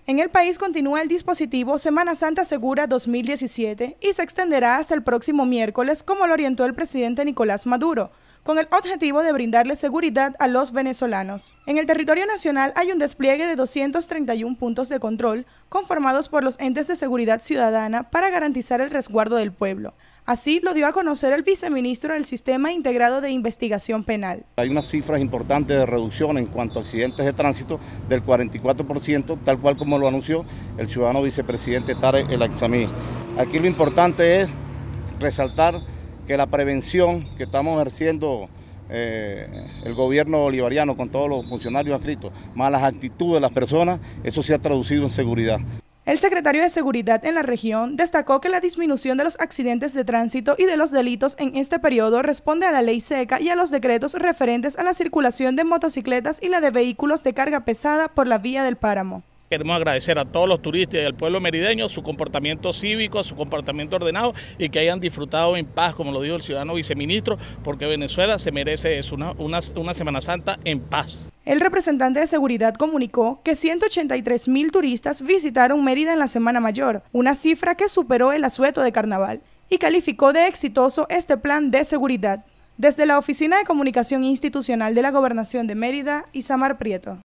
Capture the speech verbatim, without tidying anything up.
En el país continúa el dispositivo Semana Santa Segura dos mil diecisiete y se extenderá hasta el próximo miércoles, como lo orientó el presidente Nicolás Maduro, con el objetivo de brindarle seguridad a los venezolanos. En el territorio nacional hay un despliegue de doscientos treinta y uno puntos de control conformados por los entes de seguridad ciudadana para garantizar el resguardo del pueblo. Así lo dio a conocer el viceministro del Sistema Integrado de Investigación Penal. Hay unas cifras importantes de reducción en cuanto a accidentes de tránsito del cuarenta y cuatro por ciento, tal cual como lo anunció el ciudadano vicepresidente Tarek El Aizami. Aquí lo importante es resaltar que la prevención que estamos ejerciendo eh, el gobierno bolivariano con todos los funcionarios adscritos, más las actitudes de las personas, eso se ha traducido en seguridad. El secretario de Seguridad en la región destacó que la disminución de los accidentes de tránsito y de los delitos en este periodo responde a la ley seca y a los decretos referentes a la circulación de motocicletas y la de vehículos de carga pesada por la vía del páramo. Queremos agradecer a todos los turistas y al pueblo merideño su comportamiento cívico, su comportamiento ordenado y que hayan disfrutado en paz, como lo dijo el ciudadano viceministro, porque Venezuela se merece eso, una, una, una Semana Santa en paz. El representante de seguridad comunicó que ciento ochenta y tres mil turistas visitaron Mérida en la Semana Mayor, una cifra que superó el asueto de carnaval, y calificó de exitoso este plan de seguridad. Desde la Oficina de Comunicación Institucional de la Gobernación de Mérida, Isamar Prieto.